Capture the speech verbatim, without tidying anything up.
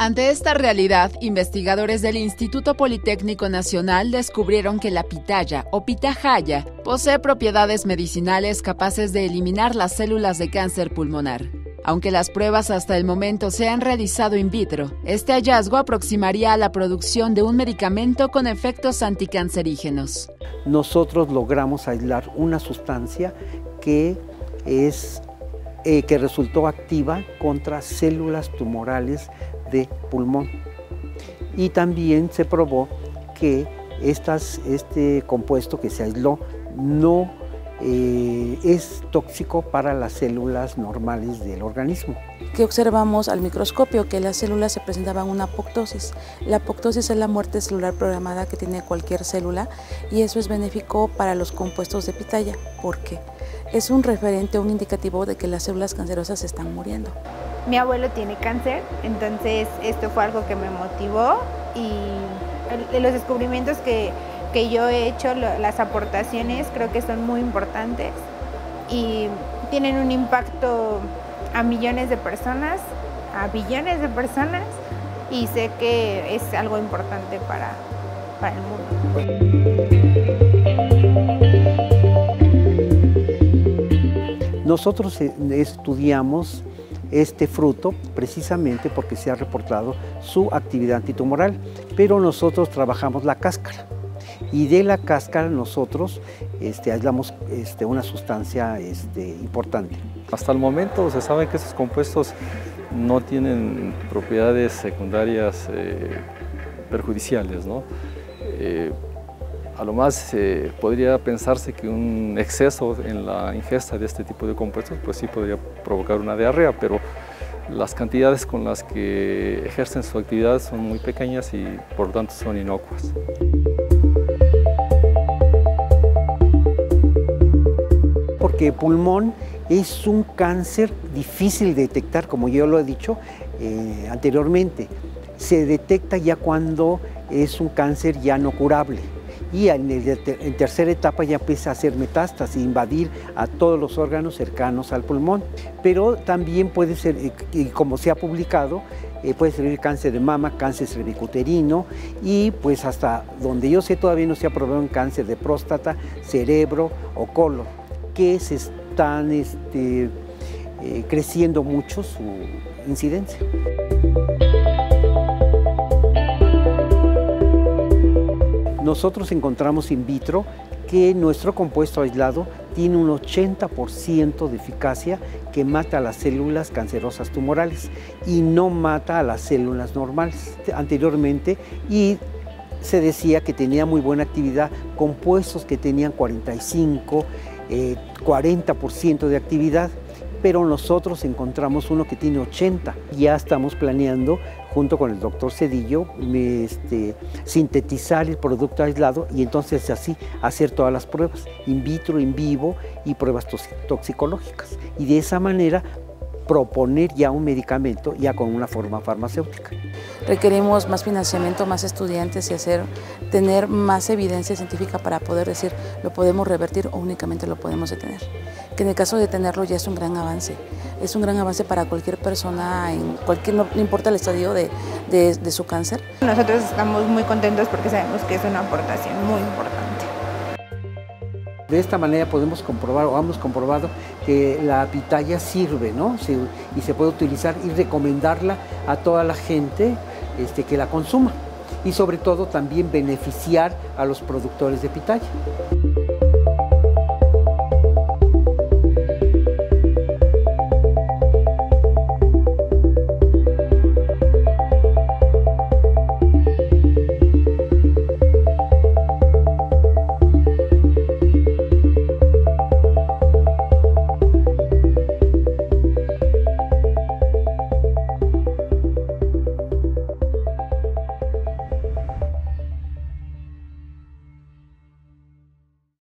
Ante esta realidad, investigadores del Instituto Politécnico Nacional descubrieron que la pitaya o pitahaya posee propiedades medicinales capaces de eliminar las células de cáncer pulmonar. Aunque las pruebas hasta el momento se han realizado in vitro, este hallazgo aproximaría a la producción de un medicamento con efectos anticancerígenos. Nosotros logramos aislar una sustancia que es eh, que resultó activa contra células tumorales de pulmón, y también se probó que estas, este compuesto que se aisló no eh, es tóxico para las células normales del organismo. Que observamos al microscopio que las células se presentaban una apoptosis. La apoptosis es la muerte celular programada que tiene cualquier célula, y eso es benéfico para los compuestos de pitaya. ¿Por qué? Es un referente, un indicativo de que las células cancerosas se están muriendo. Mi abuelo tiene cáncer, entonces esto fue algo que me motivó, y el, los descubrimientos que, que yo he hecho, lo, las aportaciones, creo que son muy importantes y tienen un impacto a millones de personas, a billones de personas, y sé que es algo importante para, para el mundo. Nosotros estudiamos este fruto precisamente porque se ha reportado su actividad antitumoral, pero nosotros trabajamos la cáscara, y de la cáscara nosotros este, aislamos este, una sustancia este, importante. Hasta el momento se sabe que estos compuestos no tienen propiedades secundarias eh, perjudiciales, ¿no? Eh, A lo más eh, podría pensarse que un exceso en la ingesta de este tipo de compuestos pues sí podría provocar una diarrea, pero las cantidades con las que ejercen su actividad son muy pequeñas y por lo tanto son inocuas. Porque pulmón es un cáncer difícil de detectar, como yo lo he dicho eh, anteriormente. Se detecta ya cuando es un cáncer ya no curable. Y en, el, en tercera etapa ya empieza a hacer metástasis, invadir a todos los órganos cercanos al pulmón. Pero también puede ser, y como se ha publicado, eh, puede ser cáncer de mama, cáncer cervicuterino, y pues hasta donde yo sé todavía no se ha probado un cáncer de próstata, cerebro o colon, que se están este, eh, creciendo mucho su incidencia. Nosotros encontramos in vitro que nuestro compuesto aislado tiene un ochenta por ciento de eficacia que mata a las células cancerosas tumorales y no mata a las células normales. Anteriormente, y se decía que tenía muy buena actividad compuestos que tenían cuarenta y cinco, cuarenta por ciento de actividad, pero nosotros encontramos uno que tiene ochenta. Ya estamos planeando, junto con el doctor Cedillo, este, sintetizar el producto aislado y entonces así hacer todas las pruebas, in vitro, in vivo y pruebas toxicológicas. Y de esa manera proponer ya un medicamento ya con una forma farmacéutica. Requerimos más financiamiento, más estudiantes y hacer, tener más evidencia científica para poder decir lo podemos revertir o únicamente lo podemos detener. Que en el caso de detenerlo ya es un gran avance. Es un gran avance para cualquier persona, en cualquier, no, no importa el estadio de, de, de su cáncer. Nosotros estamos muy contentos porque sabemos que es una aportación muy importante. De esta manera podemos comprobar, o hemos comprobado, que la pitaya sirve, ¿no? Se, y se puede utilizar y recomendarla a toda la gente este, que la consuma. Y sobre todo también beneficiar a los productores de pitaya.